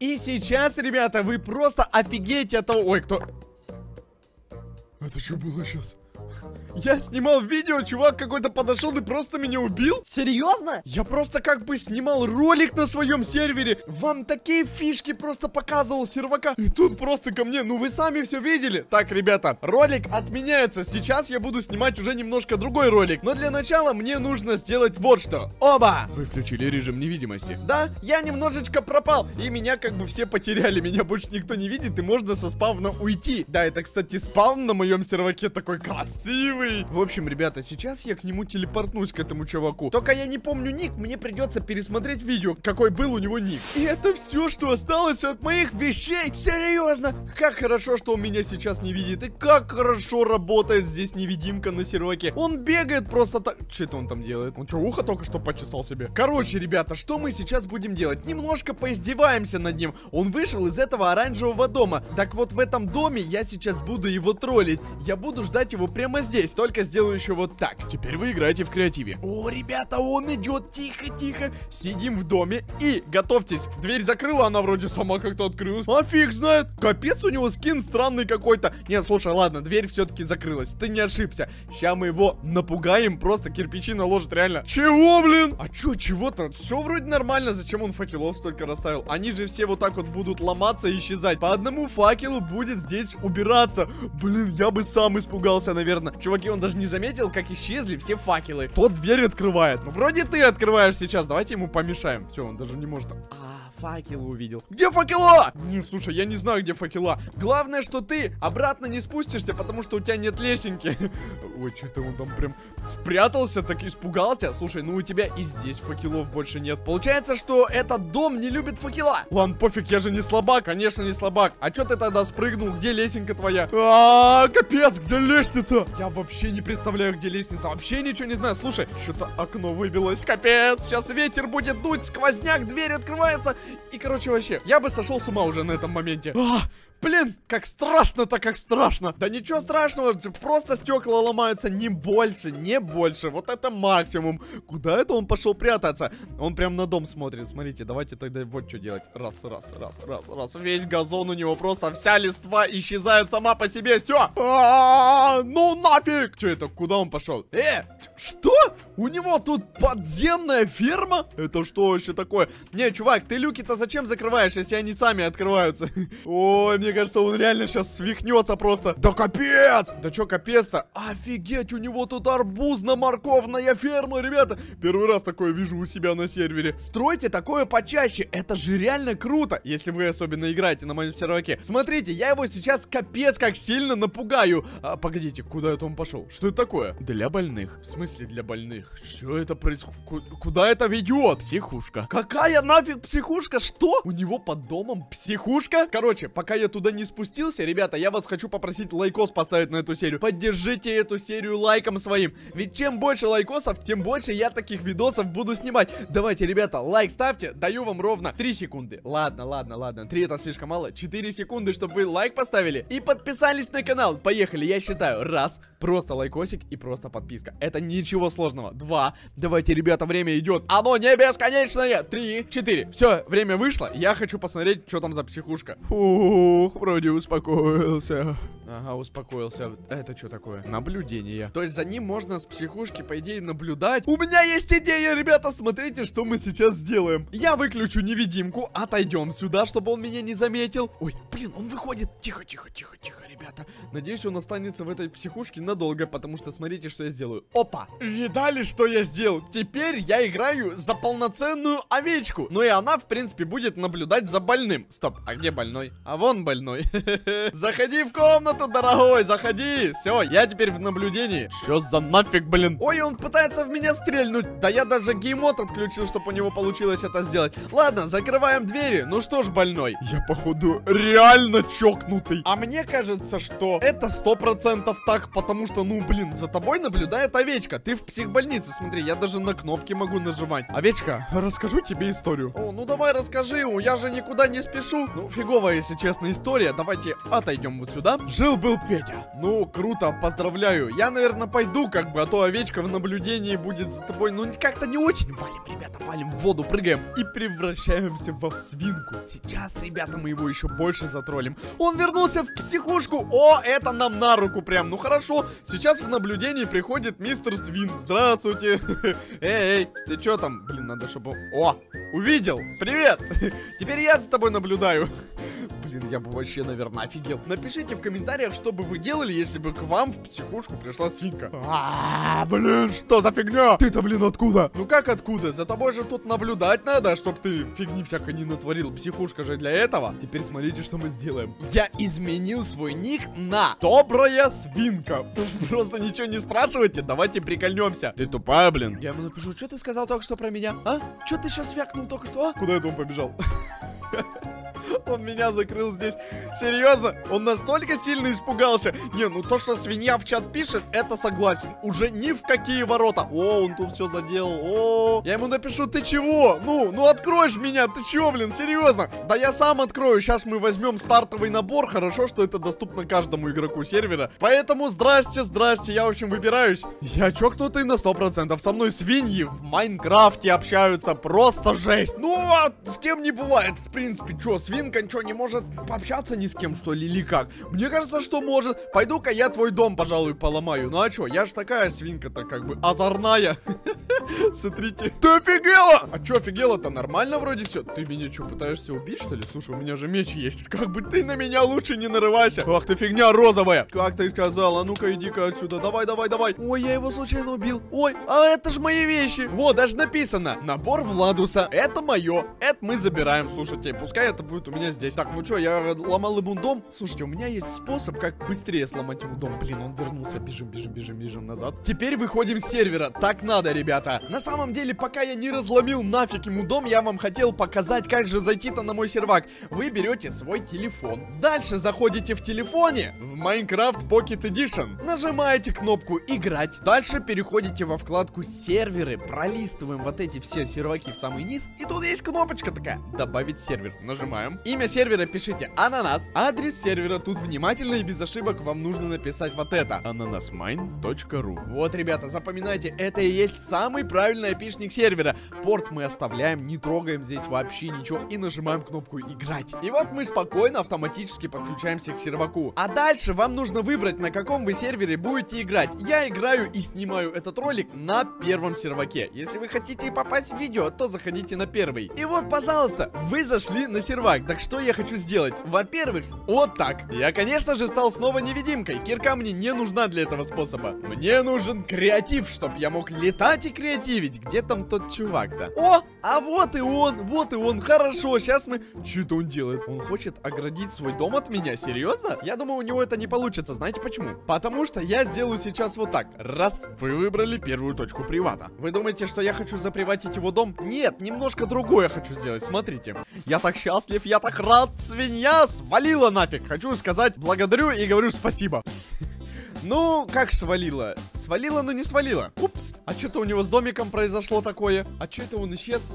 И сейчас, ребята, вы просто офигеете от того... Ой, кто... Это что было сейчас? Я снимал видео, чувак какой-то подошел и просто меня убил. Серьезно? Я просто как бы снимал ролик на своем сервере. Вам такие фишки просто показывал сервака. И тут просто ко мне, ну вы сами все видели. Так, ребята, ролик отменяется. Сейчас я буду снимать уже немножко другой ролик. Но для начала мне нужно сделать вот что. Оба! Вы включили режим невидимости. Да, я немножечко пропал. И меня как бы все потеряли. Меня больше никто не видит. И можно со спавна уйти. Да, это, кстати, спавн на моем серваке такой красивый. В общем, ребята, сейчас я к нему телепортнусь, к этому чуваку. Только я не помню ник, мне придется пересмотреть видео, какой был у него ник. И это все, что осталось от моих вещей. Серьезно? Как хорошо, что он меня сейчас не видит. И как хорошо работает здесь невидимка на серваке. Он бегает просто так. Что это он там делает? Он что, ухо только что почесал себе? Короче, ребята, что мы сейчас будем делать? Немножко поиздеваемся над ним. Он вышел из этого оранжевого дома. Так вот, в этом доме я сейчас буду его троллить. Я буду ждать его прямо здесь. Только сделаю еще вот так. Теперь вы играете в креативе. О, ребята, он идет. Тихо, тихо. Сидим в доме и готовьтесь. Дверь закрыла, она вроде сама как-то открылась. А фиг знает. Капец, у него скин странный какой-то. Нет, слушай, ладно, дверь все-таки закрылась. Ты не ошибся. Сейчас мы его напугаем. Просто кирпичи наложит реально. Чего, блин? А что, чего-то? Все вроде нормально. Зачем он факелов столько расставил? Они же все вот так вот будут ломаться и исчезать. По одному факелу будет здесь убираться. Блин, я бы сам испугался, наверное. Чуваки, он даже не заметил, как исчезли все факелы. Тот дверь открывает. Ну, вроде ты открываешь сейчас. Давайте ему помешаем. Все, он даже не может. Факелы увидел. Где факела? Не, слушай, я не знаю, где факела. Главное, что ты обратно не спустишься, потому что у тебя нет лесенки. Ой, что-то он там прям спрятался, так испугался. Слушай, ну у тебя и здесь факелов больше нет. Получается, что этот дом не любит факела. Ладно, пофиг, я же не слабак. Конечно, не слабак. А что ты тогда спрыгнул? Где лесенка твоя? Капец, где лестница? Я вообще не представляю, где лестница. Вообще ничего не знаю. Слушай, что-то окно выбилось. Капец, сейчас ветер будет дуть, сквозняк, дверь открывается. И, короче, вообще, я бы сошел с ума уже на этом моменте. Блин, как страшно-то, как страшно. Да ничего страшного, просто стекла ломаются, не больше, не больше. Вот это максимум. Куда это он пошел прятаться? Он прям на дом смотрит. Смотрите, давайте тогда вот что делать. Раз. Весь газон у него просто, вся листва исчезает сама по себе. Все. Ну нафиг. Что это? Куда он пошел? Что? У него тут подземная ферма? Это что вообще такое? Не, чувак, ты люки-то зачем закрываешь, если они сами открываются? Ой, мне кажется, он реально сейчас свихнется просто. Да капец! Да что капец-то? Офигеть, у него тут арбузно-морковная ферма, ребята. Первый раз такое вижу у себя на сервере. Стройте такое почаще. Это же реально круто, если вы особенно играете на моем серваке. Смотрите, я его сейчас капец как сильно напугаю. Погодите, куда это он пошел? Что это такое? Для больных. В смысле для больных? Что это происходит? Куда это ведет? Психушка. Какая нафиг психушка? Что? У него под домом психушка? Короче, пока я туда не спустился, ребята, я вас хочу попросить лайкос поставить на эту серию. Поддержите эту серию лайком своим. Ведь чем больше лайкосов, тем больше я таких видосов буду снимать. Давайте, ребята, лайк ставьте. Даю вам ровно 3 секунды. Ладно. 3 это слишком мало. 4 секунды, чтобы вы лайк поставили и подписались на канал. Поехали, я считаю. Раз. Просто лайкосик и просто подписка. Это ничего сложного. 2. Давайте, ребята, время идет. Оно не бесконечное. 3, 4. Все, время вышло. Я хочу посмотреть, что там за психушка. Фух, вроде успокоился. Ага, успокоился. Это что такое? Наблюдение. То есть за ним можно с психушки, по идее, наблюдать. У меня есть идея, ребята. Смотрите, что мы сейчас сделаем. Я выключу невидимку. Отойдем сюда, чтобы он меня не заметил. Ой, блин, он выходит. Тихо, ребята. Надеюсь, он останется в этой психушке надолго, потому что смотрите, что я сделаю. Опа! Видали, что я сделал? Теперь я играю за полноценную овечку. Ну и она, в принципе, будет наблюдать за больным. Стоп, а где больной? А вон больной. Заходи в комнату, дорогой, заходи. Все, я теперь в наблюдении. Что за нафиг, блин? Ой, он пытается в меня стрельнуть. Да я даже геймод отключил, чтобы у него получилось это сделать. Ладно, закрываем двери. Ну что ж, больной. Я, походу, реально чокнутый. А мне кажется, что это 100% так, потому что, ну, блин, за тобой наблюдает овечка. Ты в психбольнице, смотри, я даже на кнопки могу нажимать. Овечка, расскажу тебе историю. О, ну давай расскажи, я же никуда не спешу. Ну, фиговая, если честно, история. история. Давайте отойдем вот сюда. Жил-был Петя. Ну, круто, поздравляю. Я, наверное, пойду, как бы, а то овечка в наблюдении будет за тобой. Ну, как-то не очень. Валим, ребята, валим в воду, прыгаем и превращаемся во свинку. Сейчас, ребята, мы его еще больше затроллим. Он вернулся в психушку. О, это нам на руку прям. Ну, хорошо. Сейчас в наблюдении приходит мистер Свин. Здравствуйте. Эй, ты что там? Блин, надо, чтобы... О, увидел. Привет. Теперь я за тобой наблюдаю. Блин, я бы вообще, наверное, офигел. Напишите в комментариях, что бы вы делали, если бы к вам в психушку пришла свинка. Блин, что за фигня? Ты-то, блин, откуда? Ну как откуда? За тобой же тут наблюдать надо, чтоб ты фигни всякой не натворил. Психушка же для этого. Теперь смотрите, что мы сделаем. Я изменил свой ник на Добрая Свинка. Просто ничего не спрашивайте, давайте прикольнемся. Ты тупая, блин. Я ему напишу, что ты сказал только что про меня? А? Что ты сейчас вякнул только что? Куда это он побежал? Он меня закрыл здесь. Серьезно? Он настолько сильно испугался. Не, ну то, что свинья в чат пишет, это согласен. Уже ни в какие ворота. О, он тут все заделал. О, я ему напишу, ты чего? Ну откроешь меня. Ты чего, блин, серьезно? Да я сам открою. Сейчас мы возьмем стартовый набор. Хорошо, что это доступно каждому игроку сервера. Поэтому здрасте, я, в общем, выбираюсь. Я чокнутый на 100%. Со мной свиньи в Майнкрафте общаются. Просто жесть. Ну, а с кем не бывает, в принципе. Что, свинка ничего не может пообщаться ни с кем, что ли, или как? Мне кажется, что может. Пойду-ка я твой дом, пожалуй, поломаю. Ну а что, я ж такая свинка-то как бы озорная. Смотрите. Ты офигела? А что офигела-то? Нормально вроде все. Ты меня что, пытаешься убить, что ли? Слушай, у меня же меч есть. Как бы ты на меня лучше не нарывайся. Ах ты фигня розовая. Как ты сказала? Ну-ка иди-ка отсюда. Давай. Ой, я его случайно убил. Ой, а это ж мои вещи. Вот, даже написано. Набор Владуса. Это мое. Это мы забираем. Слушайте, пускай это будет у меня здесь. Так, ну что, я ломал ему дом. Слушайте, у меня есть способ, как быстрее сломать ему дом. Блин, он вернулся. Бежим назад. Теперь выходим с сервера. Так надо, ребята. На самом деле, пока я не разломил нафиг ему дом, я вам хотел показать, как же зайти-то на мой сервак. Вы берете свой телефон. Дальше заходите в телефоне в Minecraft Pocket Edition. Нажимаете кнопку «Играть». Дальше переходите во вкладку «Серверы». Пролистываем вот эти все серваки в самый низ. И тут есть кнопочка такая «Добавить сервер». Нажимаем. Имя сервера пишите «Ананас». Адрес сервера тут внимательно и без ошибок вам нужно написать вот это: ananasmine.ru. Вот, ребята, запоминайте, это и есть самый правильный айпишник сервера. Порт мы оставляем, не трогаем здесь вообще ничего и нажимаем кнопку «Играть». И вот мы спокойно автоматически подключаемся к серваку. А дальше вам нужно выбрать, на каком вы сервере будете играть. Я играю и снимаю этот ролик на первом серваке. Если вы хотите попасть в видео, то заходите на первый. И вот, пожалуйста, вы зашли на сервак. Так что я хочу сделать? Во-первых, вот так. Я, конечно же, стал снова невидимкой. Кирка мне не нужна для этого способа. Мне нужен креатив, чтобы я мог летать и креативить. Где там тот чувак-то? О, а вот и он. Хорошо, сейчас мы... Что это он делает? Он хочет оградить свой дом от меня? Серьезно? Я думаю, у него это не получится. Знаете почему? Потому что я сделаю сейчас вот так. Раз. Вы выбрали первую точку привата. Вы думаете, что я хочу заприватить его дом? Нет, немножко другое хочу сделать. Смотрите. Я так счастлив, я так рад. Свинья свалила нафиг. Хочу сказать благодарю и говорю спасибо. Ну, как свалила? Свалила, но не свалила. Упс. А что-то у него с домиком произошло такое. А что это он исчез?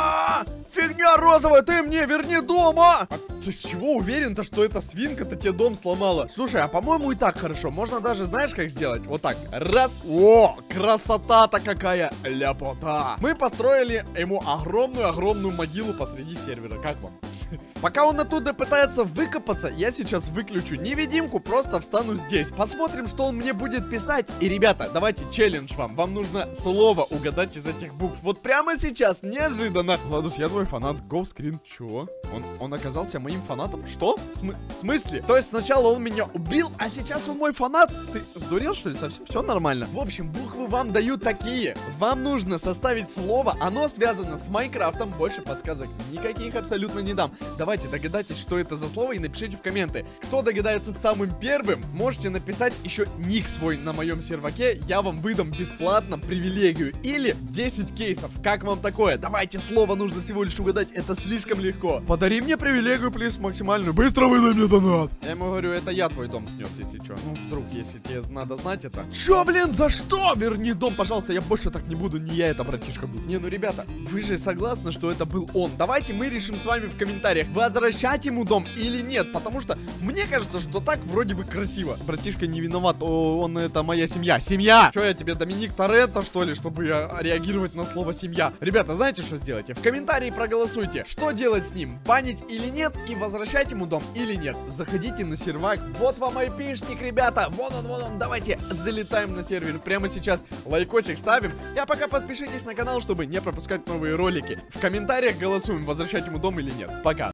Фигня розовая, ты мне верни дома! А ты с чего уверен-то, что эта свинка-то тебе дом сломала? Слушай, а по-моему и так хорошо. Можно даже, знаешь, как сделать? Вот так. Раз. О, красота-то какая. Ляпота. Мы построили ему огромную могилу посреди сервера. Как вам? Пока он оттуда пытается выкопаться, я сейчас выключу невидимку, просто встану здесь. Посмотрим, что он мне будет писать. И, ребята, давайте челлендж вам. Вам нужно слово угадать из этих букв. Вот прямо сейчас, неожиданно. Владус, я твой фанат. Go screen. Чё? Он оказался моим фанатом? Что? В смысле? То есть сначала он меня убил, а сейчас он мой фанат? Ты сдурел, что ли? Совсем все нормально? В общем, буквы вам дают такие. Вам нужно составить слово, оно связано с Майнкрафтом. Больше подсказок никаких абсолютно не дам. Давайте догадайтесь, что это за слово, и напишите в комменты. Кто догадается самым первым, можете написать еще ник свой на моем серваке. Я вам выдам бесплатно привилегию или 10 кейсов. Как вам такое? Давайте, слово нужно всего лишь угадать, это слишком легко. Подари мне привилегию, плиз, максимальную. Быстро выдай мне донат. Я ему говорю, это я твой дом снес, если что. Ну, вдруг, если тебе надо знать это. Чё, блин, за что? Верни дом, пожалуйста, я больше так не буду. Не я это, братишка, был. Не, ну, ребята, вы же согласны, что это был он? Давайте мы решим с вами в комментариях. Вы возвращать ему дом или нет, потому что мне кажется, что так вроде бы красиво. Братишка не виноват, он это моя семья. Семья! Что я тебе, Доминик Торетто, что ли, чтобы реагировать на слово семья? Ребята, знаете, что сделайте? В комментарии проголосуйте, что делать с ним, банить или нет, и возвращать ему дом или нет. Заходите на сервак, вот вам айпишник, ребята, вон он, давайте залетаем на сервер прямо сейчас, лайкосик ставим, а пока подпишитесь на канал, чтобы не пропускать новые ролики. В комментариях голосуем, возвращать ему дом или нет. Пока.